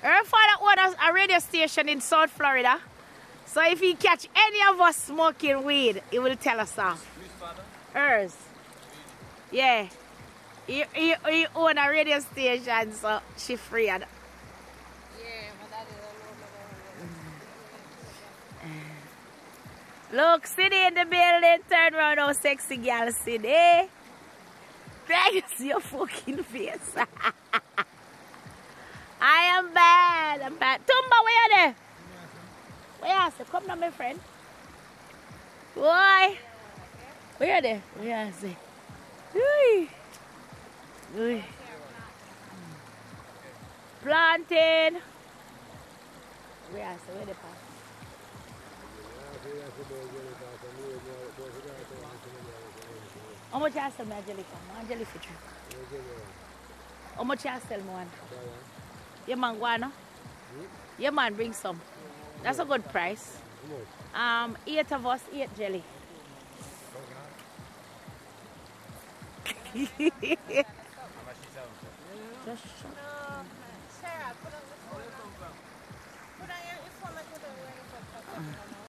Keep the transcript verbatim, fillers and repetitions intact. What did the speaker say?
Her father owns a radio station in South Florida. So if he catch any of us smoking weed, he will tell us off. Whose father? Hers. Yeah. He, he, he own a radio station, so she free. And Yeah, my daddy look, Sydney in the building. Turn around, oh sexy girl, Sydney. Try to see your fucking face. I am bad. I'm bad. Tumba, where you there? Where you say? Come now, my friend. Why? Where you there? Where you say? Ui. Ui. Planting. Where you say? Where the pass? How much you sell me Angelica? My Angelica tree. How much you sell me one? Your man go no? Your man bring some. That's a good price. Um, eight of us, eight jelly. Just shut. Sarah, put on the phone. Put on your phone.